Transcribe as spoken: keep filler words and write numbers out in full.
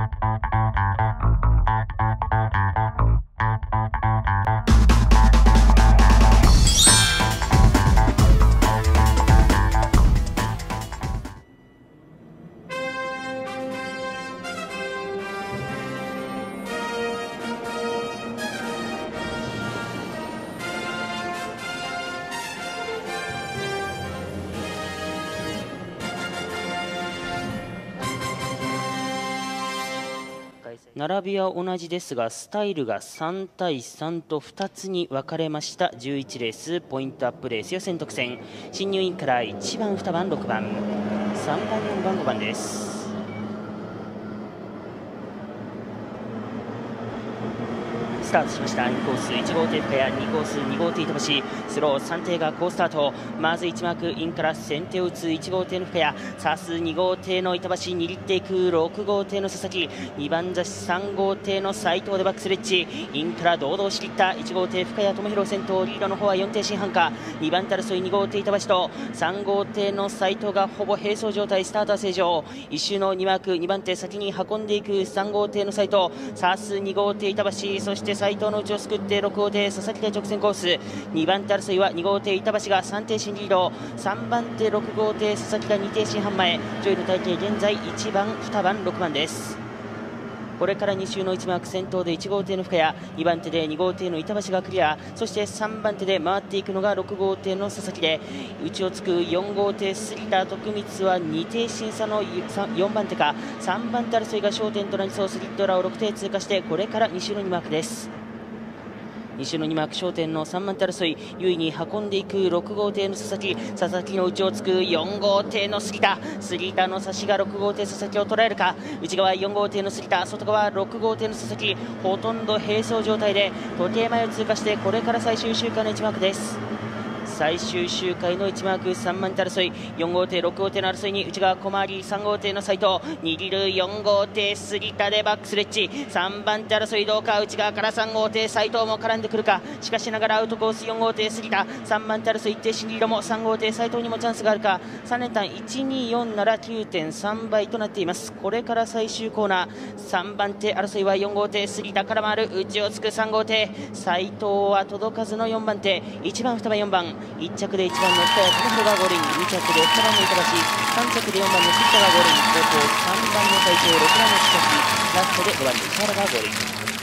並びは同じですが、スタイルがさんたいさんとふたつに分かれましたじゅういちレースポイントアップレース予選特選、新入員からいちばん、にばん、ろくばん、さんばん、よんばん、ごばんです。スタートしました。にコースいち号艇深谷、にコースに号艇板橋、スローさん艇が好スタート。まずいちマークインから先手を打ついち号艇の深谷、さすに号艇の板橋、握っていくろく号艇の佐々木、にばん座さん号艇の斉藤でバックスレッジ、インから堂々しきったいち号艇深谷智弘先頭、リードの方はよん艇新半か、にばん手争いに号艇板橋とさん号艇の斉藤がほぼ並走状態。スタートは正常、いっ周のにマークにばん手先に運んでいくさん号艇の斉藤、さすに号艇板橋、そして斉藤の内をすくってろく号艇佐々木が直線コース、にばん手争いはに号艇板橋がさん艇新リード、さんばん手ろく号艇佐々木がに艇新半前、上位の体系現在いちばん、にばん、ろくばんです。これからに周のいちマーク先頭でいち号艇の深谷、にばん手でに号艇の板橋がクリア、そしてさんばん手で回っていくのがろく号艇の佐々木で、内をつくよん号艇杉田徳光はに艇審査のよんばん手か、さんばん手争いが焦点となりそう。スリットラをろく艇通過して、これからに周のにマークです。に周のにマーク焦点のさんばん手争い、優位に運んでいくろく号艇の佐々木、佐々木の内をつくよん号艇の杉田、杉田の差しがろく号艇佐々木を捉えるか、内側よん号艇の杉田、外側ろく号艇の佐々木、ほとんど並走状態で時計前を通過して、これから最終周回のいちマークです。最終周回のいちマークさんばん手争い、よん号艇ろく号艇の争いに内側小回りさん号艇の斉藤、握るよん号艇杉田でバックスレッジ、さんばん手争いどうか、内側からさん号艇斉藤も絡んでくるか、しかしながらアウトコースよん号艇杉田、さんばん手争いいって新リードもさん号艇斉藤にもチャンスがあるか、さん連単いちによんなら きゅうてんさん 倍となっています。これから最終コーナー、さんばん手争いはよん号艇杉田から回る、内をつくさん号艇斉藤は届かずのよんばん手、いちばん、にばん、よんばん、いっ着でいちばんの深谷智弘がゴールイン、に着でにばんの板橋、さん着でよんばんの杉田がゴールイン、後方さんばんの斉藤、ろくばんの佐々木、ラストでごばんの石原がゴールイン。